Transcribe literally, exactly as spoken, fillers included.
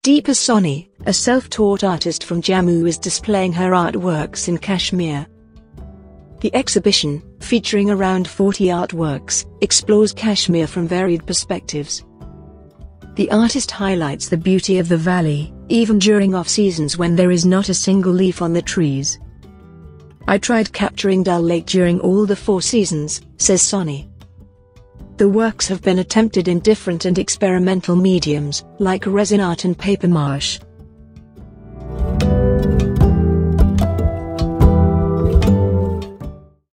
Deepa Soni, a self-taught artist from Jammu, is displaying her artworks in Kashmir. The exhibition, featuring around forty artworks, explores Kashmir from varied perspectives. The artist highlights the beauty of the valley, even during off-seasons when there is not a single leaf on the trees. "I tried capturing Dal Lake during all the four seasons," says Soni. The works have been attempted in different and experimental mediums, like resin art and papier-mâché.